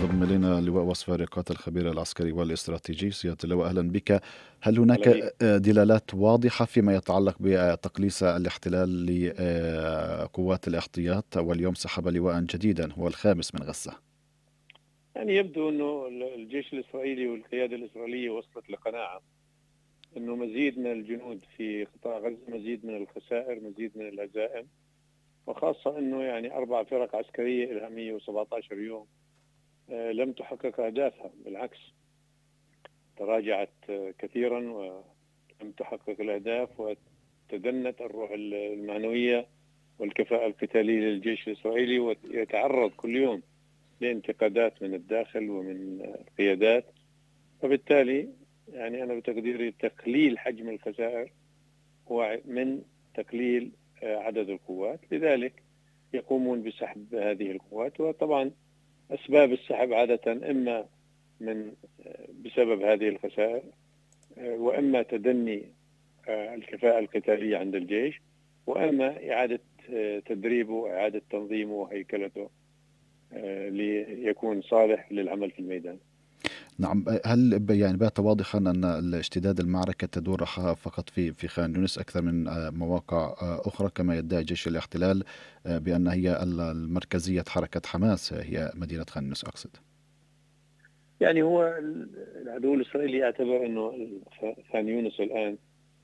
ينضم إلينا لواء وصف فارقات الخبير العسكري والاستراتيجي. سيادة اللواء أهلا بك. هل هناك هلا بيك. دلالات واضحة فيما يتعلق بتقليص الاحتلال لقوات الاحتياط، واليوم سحب لواء جديدا هو الخامس من غزة؟ يعني يبدو أنه الجيش الإسرائيلي والقيادة الإسرائيلية وصلت لقناعة أنه مزيد من الجنود في قطاع غزة، مزيد من الخسائر، مزيد من الهزائم، وخاصة أنه يعني 4 فرق عسكرية لها 117 يوم لم تحقق أهدافها، بالعكس تراجعت كثيرا ولم تحقق الأهداف، وتدنت الروح المعنوية والكفاءة القتالية للجيش الإسرائيلي، ويتعرض كل يوم لانتقادات من الداخل ومن القيادات. وبالتالي يعني أنا بتقديري تقليل حجم الخسائر هو من تقليل عدد القوات، لذلك يقومون بسحب هذه القوات. وطبعا أسباب السحب عادة إما من بسبب هذه الخسائر، وإما تدني الكفاءة القتالية عند الجيش، وإما إعادة تدريبه وإعادة تنظيمه وهيكلته ليكون صالح للعمل في الميدان. نعم. هل يعني بات واضحا أن اشتداد المعركة تدور فقط في خان يونس أكثر من مواقع أخرى، كما يدعي جيش الاحتلال بأن هي المركزية حركة حماس هي مدينة خان يونس أقصد؟ يعني هو العدو الإسرائيلي يعتبر أنه خان يونس الآن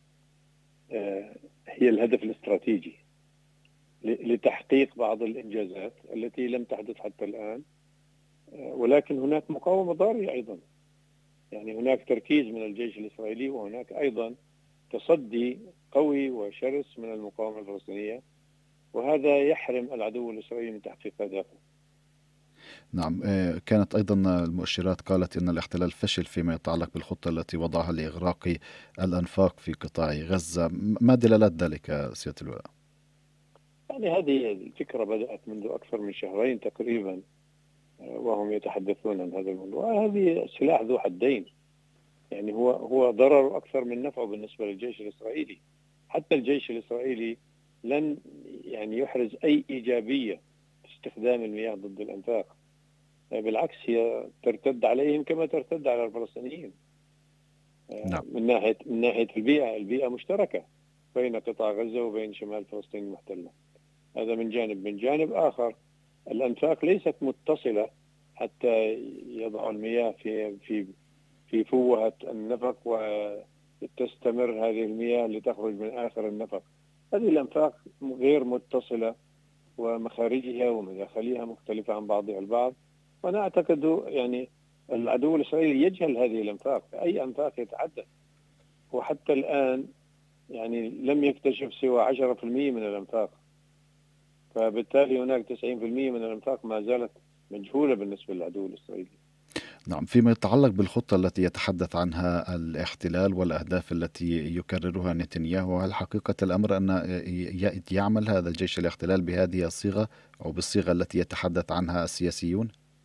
هي الهدف الاستراتيجي لتحقيق بعض الإنجازات التي لم تحدث حتى الآن، ولكن هناك مقاومة ضارية أيضا. يعني هناك تركيز من الجيش الإسرائيلي، وهناك أيضا تصدي قوي وشرس من المقاومة الفلسطينية، وهذا يحرم العدو الإسرائيلي من تحقيق أهدافه. نعم. كانت أيضا المؤشرات قالت أن الاحتلال فشل فيما يتعلق بالخطة التي وضعها لإغراق الأنفاق في قطاع غزة. ما دلالات ذلك سيادة اللواء؟ يعني هذه الفكرة بدأت منذ أكثر من شهرين تقريبا، وهم يتحدثون عن هذا الموضوع. هذه سلاح ذو حدين، يعني هو ضرر أكثر من نفعه بالنسبة للجيش الإسرائيلي. حتى الجيش الإسرائيلي لن يعني يحرز أي إيجابية في استخدام المياه ضد الأنفاق، بالعكس هي ترتد عليهم كما ترتد على الفلسطينيين. نعم. من ناحية البيئة مشتركة بين قطاع غزة وبين شمال فلسطين المحتلة. هذا من جانب. من جانب آخر الأنفاق ليست متصلة حتى يضع المياه في فوهة النفق وتستمر هذه المياه لتخرج من آخر النفق. هذه الأنفاق غير متصلة، ومخارجها ومداخلها مختلفة عن بعضها البعض. وأنا أعتقد يعني العدو الإسرائيلي يجهل هذه الأنفاق، أي أنفاق يتحدث. وحتى الآن يعني لم يكتشف سوى 10% من الأنفاق، فبالتالي هناك 90% من الأنفاق ما زالت مجهولة بالنسبة للعدو الإسرائيلي. نعم. فيما يتعلق بالخطة التي يتحدث عنها الاحتلال والأهداف التي يكررها نتنياهو، هل حقيقة الأمر أن يعمل هذا الجيش الاحتلال بهذه الصيغة أو بالصيغة التي يتحدث عنها السياسيون؟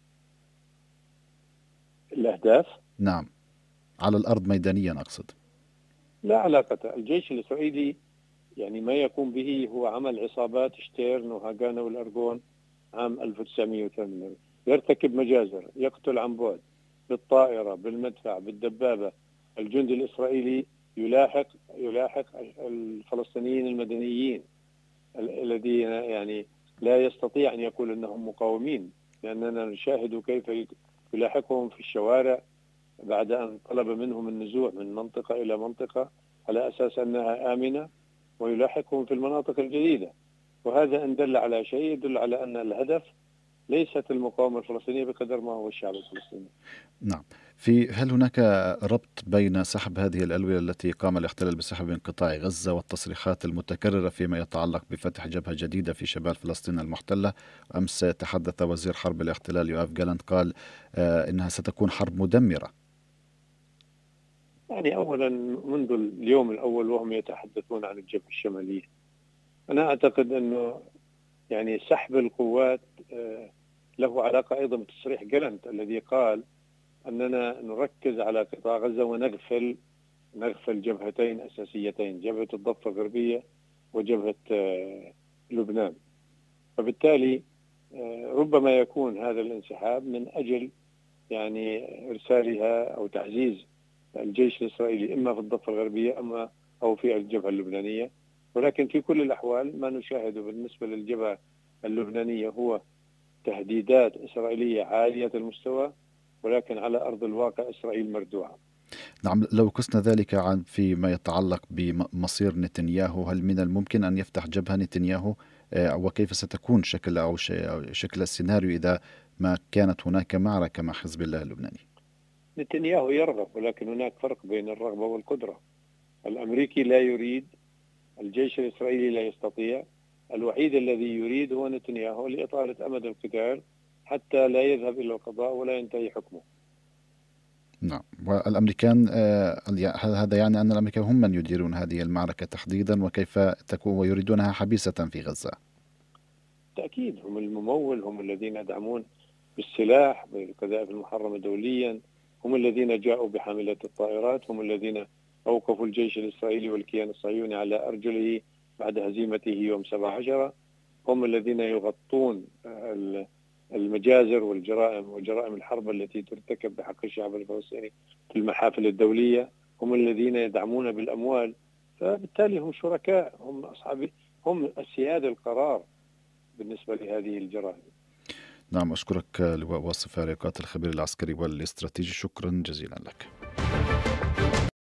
الأهداف نعم، على الأرض ميدانيا أقصد. لا علاقة. الجيش الإسرائيلي يعني ما يقوم به هو عمل عصابات شتيرن وهاغانا والأرغون عام 1908، يرتكب مجازر، يقتل عن بعد بالطائرة بالمدفع بالدبابة. الجندي الإسرائيلي يلاحق الفلسطينيين المدنيين الذين يعني لا يستطيع أن يقول أنهم مقاومين، لأننا نشاهد كيف يلاحقهم في الشوارع بعد أن طلب منهم النزوح من منطقة إلى منطقة على أساس أنها آمنة، ويلاحقهم في المناطق الجديدة. وهذا إن دل على شيء يدل على أن الهدف ليست المقاومة الفلسطينية بقدر ما هو الشعب الفلسطيني. نعم. هل هناك ربط بين سحب هذه الألوية التي قام الاحتلال بسحبها من قطاع غزة والتصريحات المتكررة فيما يتعلق بفتح جبهة جديدة في شمال فلسطين المحتلة؟ أمس تحدث وزير حرب الاحتلال يوآف جالانت، قال إنها ستكون حرب مدمرة. يعني أولا منذ اليوم الأول وهم يتحدثون عن الجبهة الشمالية، أنا أعتقد أنه يعني سحب القوات له علاقة أيضا بتصريح جالانت الذي قال أننا نركز على قطاع غزة ونغفل جبهتين أساسيتين، جبهة الضفة الغربية وجبهة لبنان. فبالتالي ربما يكون هذا الانسحاب من أجل يعني إرسالها أو تعزيز الجيش الإسرائيلي إما في الضفة الغربية أو في الجبهة اللبنانية. ولكن في كل الأحوال ما نشاهده بالنسبة للجبهة اللبنانية هو تهديدات إسرائيلية عالية المستوى، ولكن على أرض الواقع إسرائيل مردوعة. نعم، لو قسنا ذلك عن فيما يتعلق بمصير نتنياهو، هل من الممكن أن يفتح جبهة نتنياهو؟ وكيف ستكون شكل أو شكل السيناريو إذا ما كانت هناك معركة مع حزب الله اللبناني؟ نتنياهو يرغب، ولكن هناك فرق بين الرغبة والقدرة. الأمريكي لا يريد، الجيش الإسرائيلي لا يستطيع، الوحيد الذي يريد هو نتنياهو لإطالة أمد القتال حتى لا يذهب إلى القضاء ولا ينتهي حكمه. نعم، والأمريكان هذا يعني أن الأمريكان هم من يديرون هذه المعركة تحديدا، وكيف تكون ويريدونها حبيسة في غزة. بالتأكيد هم الممول، هم الذين يدعمون بالسلاح بالقذائف المحرمة دوليا، هم الذين جاءوا بحاملات الطائرات، هم الذين أوقفوا الجيش الإسرائيلي والكيان الصهيوني على أرجله بعد هزيمته يوم 17. هم الذين يغطون المجازر والجرائم وجرائم الحرب التي ترتكب بحق الشعب الفلسطيني في المحافل الدولية، هم الذين يدعمون بالأموال. فبالتالي هم شركاء، هم أصحاب، هم السيادة القرار بالنسبة لهذه الجرائم. نعم، أشكرك لواء واصف عريقات الخبير العسكري والاستراتيجي، شكرا جزيلا لك.